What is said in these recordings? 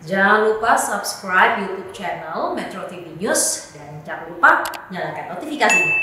Jangan lupa subscribe YouTube channel Metro TV News dan jangan lupa nyalakan notifikasinya.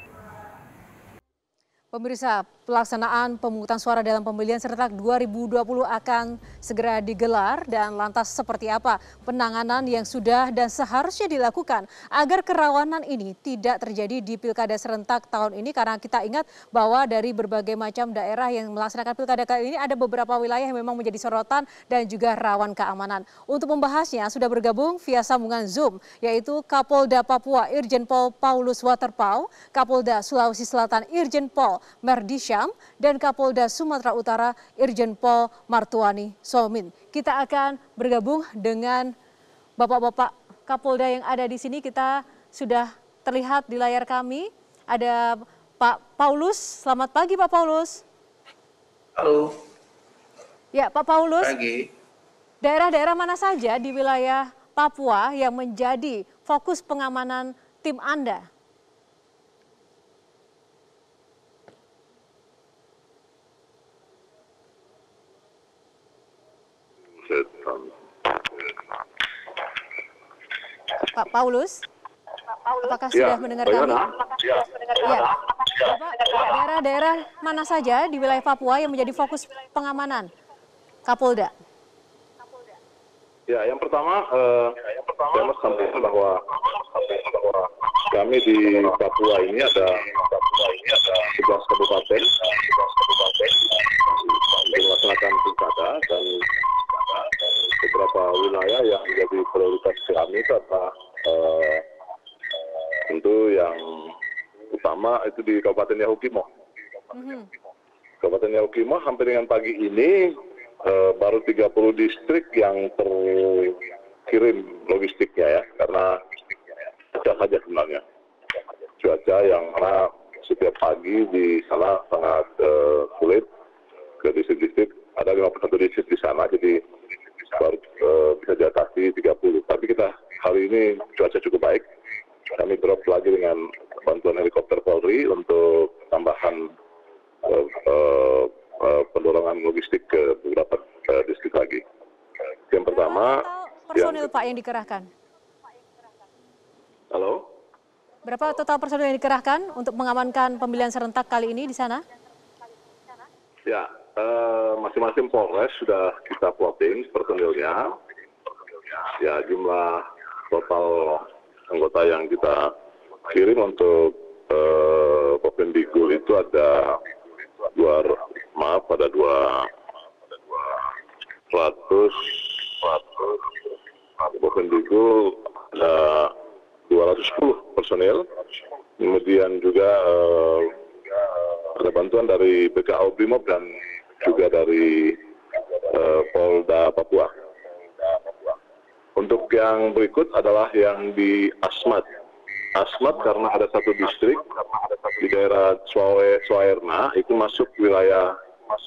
Pemirsa, pelaksanaan pemungutan suara dalam pemilihan serentak 2020 akan segera digelar, dan lantas seperti apa penanganan yang sudah dan seharusnya dilakukan agar kerawanan ini tidak terjadi di pilkada serentak tahun ini, karena kita ingat bahwa dari berbagai macam daerah yang melaksanakan pilkada kali ini ada beberapa wilayah yang memang menjadi sorotan dan juga rawan keamanan. Untuk membahasnya sudah bergabung via sambungan Zoom yaitu Kapolda Papua Irjen Pol Paulus Waterpauw, Kapolda Sulawesi Selatan Irjen Pol Merdisyam, dan Kapolda Sumatera Utara Irjen Pol Martuani Somin. Kita akan bergabung dengan bapak-bapak Kapolda yang ada di sini. Kita sudah terlihat di layar kami. Ada Pak Paulus. Selamat pagi Pak Paulus. Halo. Ya Pak Paulus. Pagi. Daerah-daerah mana saja di wilayah Papua yang menjadi fokus pengamanan tim Anda? Pak Paulus, apakah sudah mendengar kami? Ya. Bapak, daerah-daerah mana saja di wilayah Papua yang menjadi fokus pengamanan Kapolda? Ya, yang pertama, saya mau sampaikan bahwa kami di Papua ini ada 11 kabupaten untuk melaksanakan pilkada, dan beberapa wilayah yang menjadi prioritas kami itu adalah tentu yang utama itu di Kabupaten Yahukimo. Kabupaten Yahukimo sampai dengan pagi ini baru 30 distrik yang terkirim logistiknya ya, karena cuaca saja sebenarnya. Cuaca yang mana setiap pagi di sana sangat sulit ke distrik-distrik. Ada 51 distrik di sana, jadi baru bisa diatasi 30. Tapi kita hari ini cuaca cukup baik. Kami drop lagi dengan bantuan helikopter Polri untuk tambahan pendorongan logistik ke beberapa distrik lagi. Yang pertama, personil Pak yang dikerahkan? Halo? Berapa total personil yang dikerahkan untuk mengamankan pemilihan serentak kali ini di sana? Ya, masing-masing Polres sudah kita plotting personilnya. Ya, jumlah total anggota yang kita kirim untuk Popendikul itu ada 200 Popendikul ada 210 personil. Kemudian juga ada bantuan dari BKO Brimob dan juga dari Polda Papua. Untuk yang berikut adalah yang di Asmat. Asmat karena ada satu distrik di daerah Swaerna itu masuk wilayah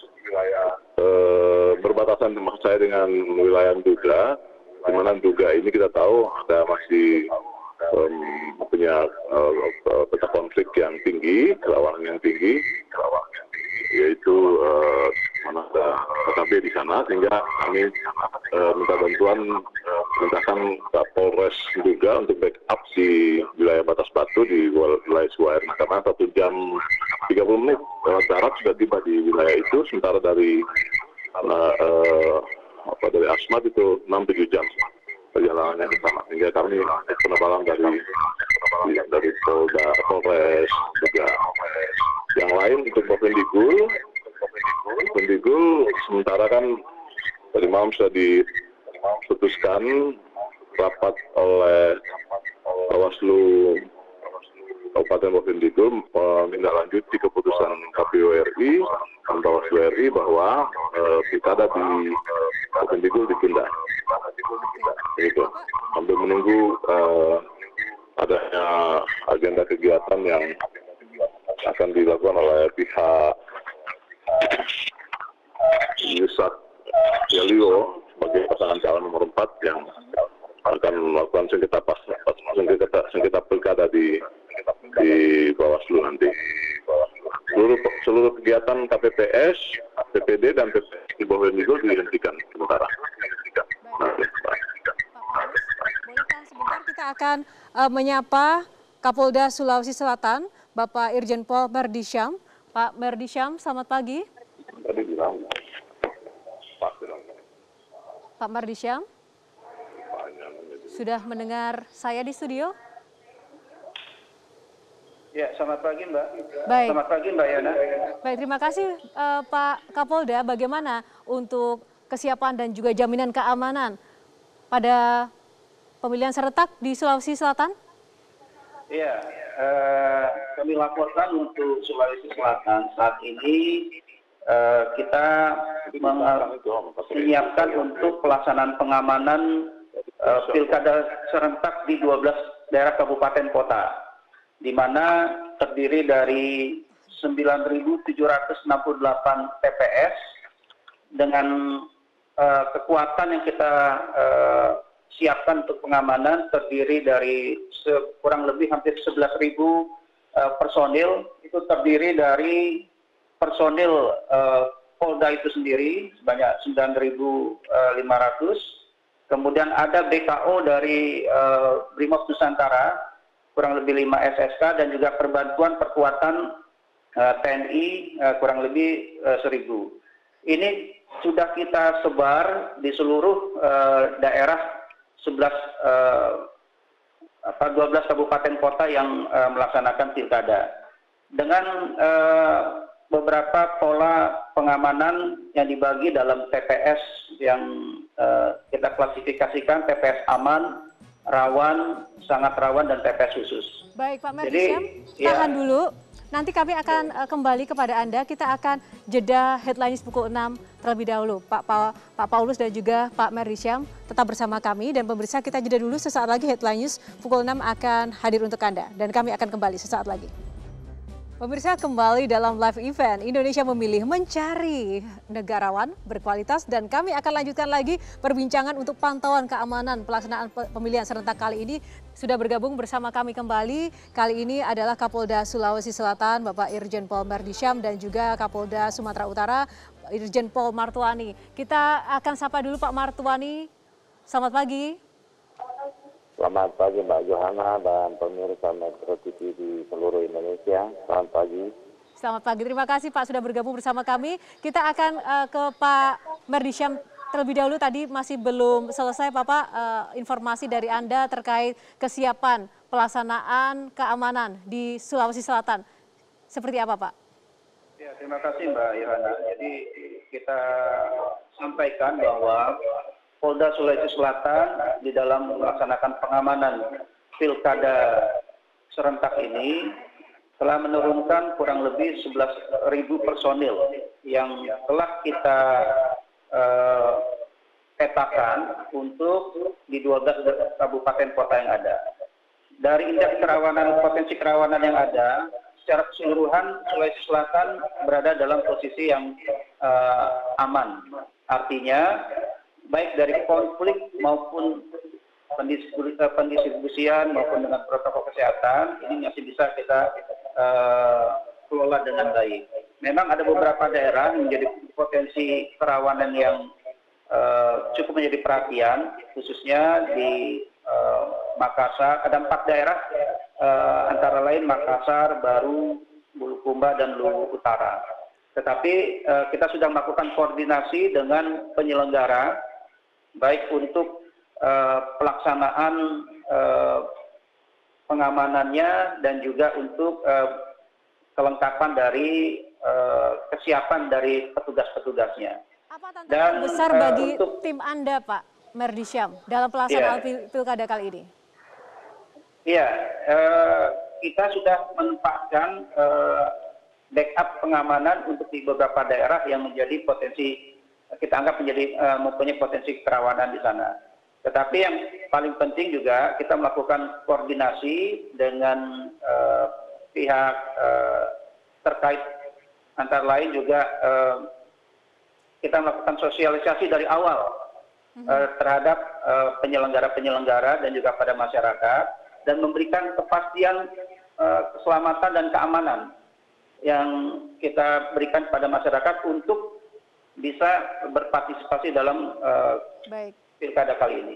berbatasan maksud saya dengan wilayah Nduga, di mana Nduga ini kita tahu ada masih punya peta konflik yang tinggi, kerawanan yang tinggi, yaitu mana ada KKB di sana, sehingga kami minta bantuan, mintakan Polres juga untuk backup di wilayah Batas Batu di wilayah Suwaerna, karena 1 jam 30 menit lewat darat sudah tiba di wilayah itu, sementara dari Asmat itu 6-7 jam perjalanannya ke sana, sehingga kami penebalan dari Polres juga. Yang lain untuk Popendikul sementara kan tadi malam sudah diputuskan rapat oleh Bawaslu Kabupaten Popendikul menindaklanjuti keputusan KPU RI dan Bawaslu RI bahwa pilkada di Popendikul ditunda. Gitu. Sambil menunggu adanya agenda kegiatan yang akan dilakukan oleh pihak Yusat Yalio sebagai pasangan calon nomor 4 yang akan melakukan sengketa pilkada di Bawaslu nanti. Seluruh kegiatan KPPS, PPD dan PPS di Popendikul dihentikan sementara. Nah, kita akan menyapa Kapolda Sulawesi Selatan, Bapak Irjen Pol Merdisyam. Pak Merdisyam, selamat pagi. Tadi bilang, Pak bilang. Pak Merdisyam, sudah mendengar saya di studio? Ya, selamat pagi Mbak. Baik. Selamat pagi Mbak Yana. Baik, terima kasih Pak Kapolda. Bagaimana untuk kesiapan dan juga jaminan keamanan pada pemilihan serentak di Sulawesi Selatan? Iya, kami laporkan untuk Sulawesi Selatan saat ini kita menyiapkan untuk pelaksanaan pengamanan pilkada serentak di 12 daerah kabupaten kota, di mana terdiri dari 9.768 TPS dengan kekuatan yang kita siapkan untuk pengamanan terdiri dari kurang lebih hampir 11.000 personil. Itu terdiri dari personil Polda itu sendiri sebanyak 9.500. Kemudian ada BKO dari Brimob Nusantara kurang lebih 5 SSK dan juga perbantuan perkuatan TNI kurang lebih 1.000. Ini sudah kita sebar di seluruh daerah 12 kabupaten kota yang melaksanakan pilkada dengan beberapa pola pengamanan yang dibagi dalam TPS yang kita klasifikasikan TPS aman, rawan, sangat rawan, dan TPS khusus. Baik Pak Merdisyam, tahan dulu. Nanti kami akan kembali kepada Anda. Kita akan jeda headline pukul 6 terlebih dahulu. Pak Paulus dan juga Pak Merdisyam tetap bersama kami. Dan pemirsa, kita jeda dulu. Sesaat lagi headline news pukul 6 akan hadir untuk Anda. Dan kami akan kembali sesaat lagi. Pemirsa, kembali dalam live event, Indonesia memilih mencari negarawan berkualitas, dan kami akan lanjutkan lagi perbincangan untuk pantauan keamanan pelaksanaan pemilihan serentak kali ini. Sudah bergabung bersama kami kembali, kali ini adalah Kapolda Sulawesi Selatan, Bapak Irjen Pol Merdisyam, dan juga Kapolda Sumatera Utara, Irjen Pol Martuani. Kita akan sapa dulu Pak Martuani, selamat pagi. Selamat pagi Mbak Johana dan pemirsa Metro TV di seluruh Indonesia. Selamat pagi. Selamat pagi, terima kasih Pak sudah bergabung bersama kami. Kita akan ke Pak Merdisyam terlebih dahulu. Tadi masih belum selesai Bapak informasi dari Anda terkait kesiapan pelaksanaan keamanan di Sulawesi Selatan. Seperti apa Pak? Ya, terima kasih Mbak Irana. Jadi kita sampaikan bahwa Polda Sulawesi Selatan di dalam melaksanakan pengamanan pilkada serentak ini telah menurunkan kurang lebih 11.000 personil yang telah kita petakan untuk di 12 kabupaten kota yang ada. Dari indeks kerawanan, potensi kerawanan yang ada, secara keseluruhan Sulawesi Selatan berada dalam posisi yang aman. Artinya baik dari konflik maupun pendistribusian maupun dengan protokol kesehatan, ini masih bisa kita kelola dengan baik. Memang ada beberapa daerah yang menjadi potensi kerawanan yang cukup menjadi perhatian, khususnya di Makassar. Ada 4 daerah, antara lain Makassar, Baru, Bulukumba, dan Luwu Utara. Tetapi kita sudah melakukan koordinasi dengan penyelenggara, baik untuk pelaksanaan pengamanannya dan juga untuk kelengkapan dari kesiapan dari petugas-petugasnya. Apa tantangan besar bagi tim Anda Pak Merdisyam dalam pelaksanaan pilkada kali ini? Iya, kita sudah menempatkan backup pengamanan untuk di beberapa daerah yang menjadi potensi, kita anggap menjadi mempunyai potensi kerawanan di sana. Tetapi yang paling penting juga kita melakukan koordinasi dengan pihak terkait, antara lain juga kita melakukan sosialisasi dari awal terhadap penyelenggara-penyelenggara dan juga pada masyarakat, dan memberikan kepastian keselamatan dan keamanan yang kita berikan kepada masyarakat untuk bisa berpartisipasi dalam pilkada kali ini.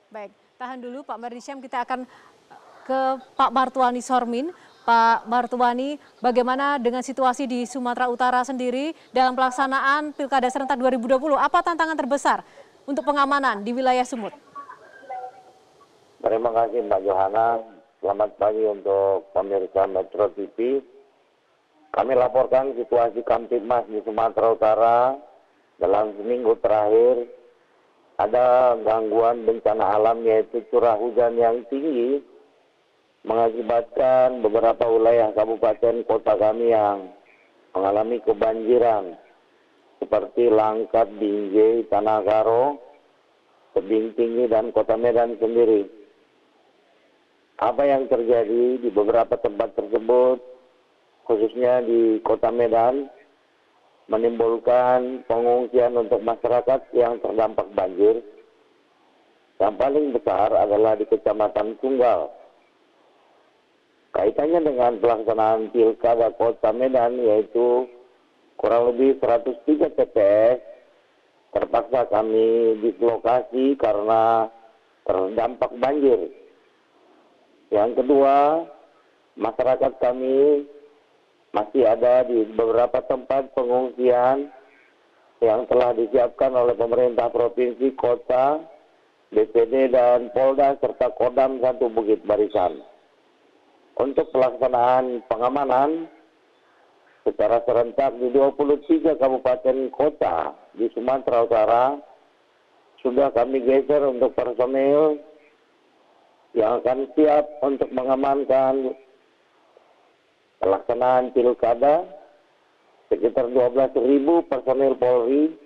Baik, tahan dulu Pak Mardisyam, kita akan ke Pak Martuani Sormin. Pak Martuani, bagaimana dengan situasi di Sumatera Utara sendiri dalam pelaksanaan Pilkada Serentak 2020? Apa tantangan terbesar untuk pengamanan di wilayah Sumut? Terima kasih Mbak Johana. Selamat pagi untuk pemirsa Metro TV. Kami laporkan situasi Kamtibmas di Sumatera Utara dalam seminggu terakhir. Ada gangguan bencana alam yaitu curah hujan yang tinggi mengakibatkan beberapa wilayah kabupaten kota kami yang mengalami kebanjiran seperti Langkat, Binjai, Tanah Karo, Tebing Tinggi, dan Kota Medan sendiri. Apa yang terjadi di beberapa tempat tersebut, khususnya di Kota Medan, menimbulkan pengungsian untuk masyarakat yang terdampak banjir. Yang paling besar adalah di Kecamatan Tunggal. Kaitannya dengan pelaksanaan Pilkada Kota Medan, yaitu kurang lebih 103 TPS, terpaksa kami di lokasi karena terdampak banjir. Yang kedua, masyarakat kami masih ada di beberapa tempat pengungsian yang telah disiapkan oleh pemerintah provinsi, kota, BPD, dan Polda, serta Kodam 1 Bukit Barisan. Untuk pelaksanaan pengamanan secara serentak di 23 kabupaten kota di Sumatera Utara, sudah kami geser untuk personil yang akan siap untuk mengamankan pelaksanaan pilkada, sekitar 12.000 personil Polri,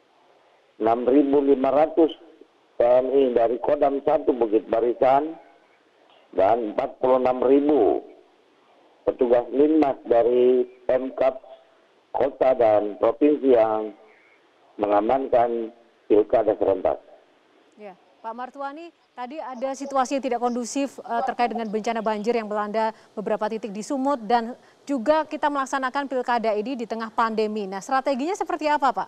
6.500 TNI dari Kodam 1 Bukit Barisan, dan 46.000 petugas Linmas dari Pemkab kota dan provinsi yang mengamankan pilkada serentak. Ya, Pak Martuani, tadi ada situasi yang tidak kondusif terkait dengan bencana banjir yang melanda beberapa titik di Sumut, dan juga kita melaksanakan pilkada ini di tengah pandemi. Nah, strateginya seperti apa, Pak?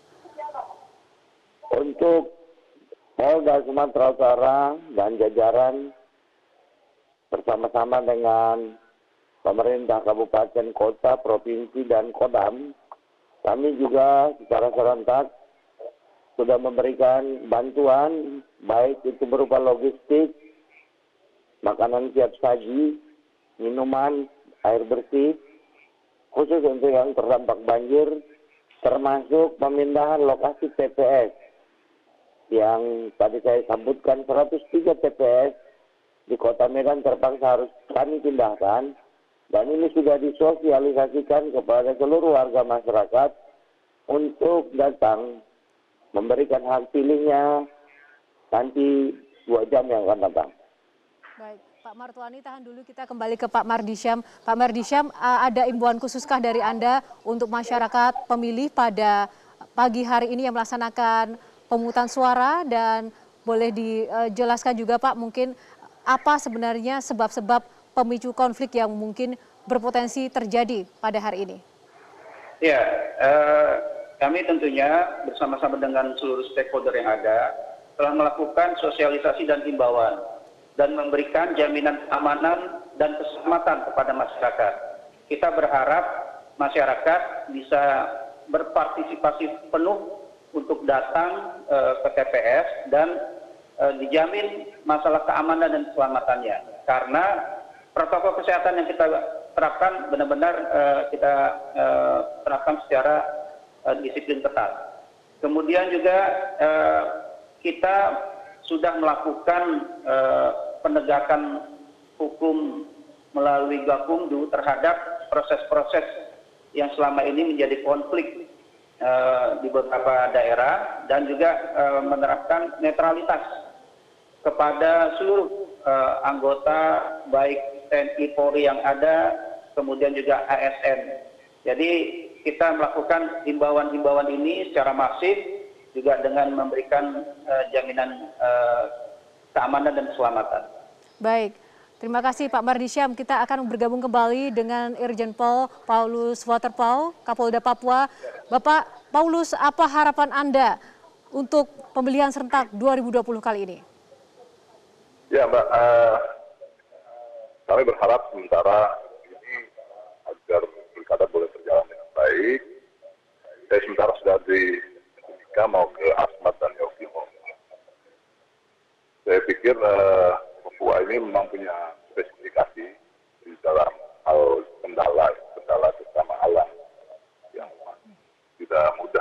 Untuk Polda Sumatera Utara dan jajaran bersama-sama dengan pemerintah kabupaten, kota, provinsi, dan Kodam, kami juga secara serentak sudah memberikan bantuan, baik itu berupa logistik, makanan siap saji, minuman, air bersih, khusus untuk yang terdampak banjir, termasuk pemindahan lokasi TPS yang tadi saya sebutkan 103 TPS di Kota Medan terpaksa harus kami pindahkan, dan ini sudah disosialisasikan kepada seluruh warga masyarakat untuk datang memberikan hak pilihnya nanti 2 jam yang akan datang. Baik, Pak Martuani, tahan dulu, kita kembali ke Pak Mardisyam. Pak Mardisyam, ada imbauan khususkah dari Anda untuk masyarakat pemilih pada pagi hari ini yang melaksanakan pemungutan suara, dan boleh dijelaskan juga Pak mungkin apa sebenarnya sebab-sebab pemicu konflik yang mungkin berpotensi terjadi pada hari ini? Ya, kami tentunya bersama-sama dengan seluruh stakeholder yang ada telah melakukan sosialisasi dan himbauan dan memberikan jaminan keamanan dan keselamatan kepada masyarakat. Kita berharap masyarakat bisa berpartisipasi penuh untuk datang ke TPS dan dijamin masalah keamanan dan keselamatannya. Karena protokol kesehatan yang kita terapkan benar-benar kita terapkan secara disiplin ketat. Kemudian juga kita sudah melakukan penegakan hukum melalui Gakumdu terhadap proses-proses yang selama ini menjadi konflik di beberapa daerah, dan juga menerapkan netralitas kepada seluruh anggota baik TNI Polri yang ada, kemudian juga ASN. Jadi kita melakukan himbauan-himbauan ini secara masif juga dengan memberikan jaminan keamanan dan keselamatan. Baik, terima kasih Pak Mardisyam. Kita akan bergabung kembali dengan Irjen Pol Paulus Waterpauw, Kapolda Papua. Bapak Paulus, apa harapan Anda untuk pemilihan serentak 2020 kali ini? Ya Mbak, kami berharap sementara ini agar pilkada boleh berjalan dengan baik. Saya sementara sudah di Timika mau ke Asmat dan Yogyakarta. Saya pikir Papua ini memang punya spesifikasi di dalam hal kendala bersama alam yang tidak mudah.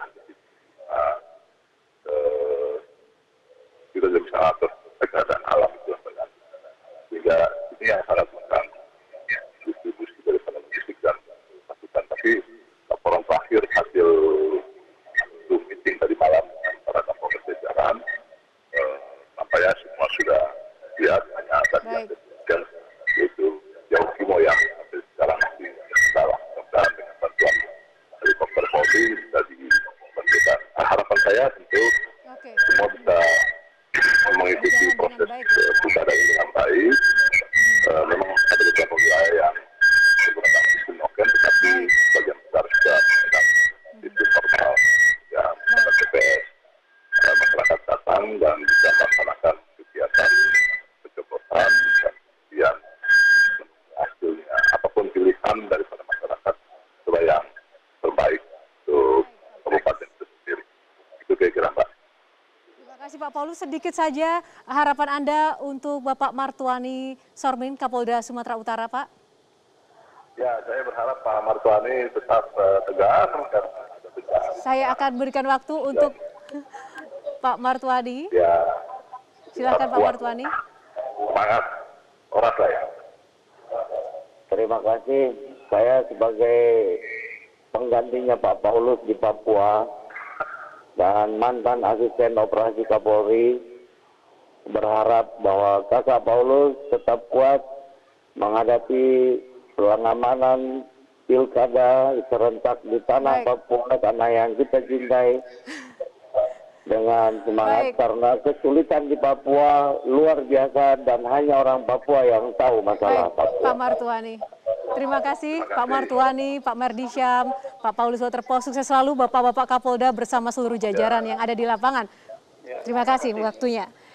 Kita tidak bisa atur keadaan alam itu sehingga ini yang sangat mengganggu distribusi daripada logistik dan pasukan. Tapi laporan terakhir hasil Zoom meeting tadi malam antara Kapolres jajaran, nampaknya semua sudah lihat, hanya ada yang yaitu Jauh Kimo yang sekarang masih salah. Mudah-mudahan dengan bantuan helikopter Polri bisa dibantukan. Harapan saya tentu semua bisa mengikuti proses pilkada ini dengan baik. Memang ada beberapa wilayah yang menggunakan sistem noken, tetapi sebagian besar sudah menggunakan sistem formal yang menggunakan TPS. Masyarakat datang dan bisa melaksanakan kegiatan pencoblosan dan kemudian hasilnya apapun pilihan daripada masyarakat itulah yang terbaik untuk kabupaten itu sendiri. Itu kira-kira Mbak. Terima kasih Pak Paulus. Sedikit saja harapan Anda untuk Bapak Martuani Sormin, Kapolda Sumatera Utara, Pak. Ya, saya berharap Pak Martuani tetap tegas karena ada tegas. Saya akan berikan waktu untuk Pak Martuani. Ya. Silakan Pak Martuani. Semangat, oras lah ya. Terima kasih. Saya sebagai penggantinya Pak Paulus di Papua dan mantan asisten operasi Kapolri berharap bahwa Kakak Paulus tetap kuat menghadapi pengamanan pilkada serentak di tanah Papua tanah yang kita cintai dengan semangat. karena kesulitan di Papua luar biasa dan hanya orang Papua yang tahu masalah Papua. Pak Martuani. Terima kasih Pak Martuani, Pak Merdisyam, Pak Paulus Waterpos. Sukses selalu Bapak-Bapak Kapolda bersama seluruh jajaran yang ada di lapangan. Terima kasih waktunya.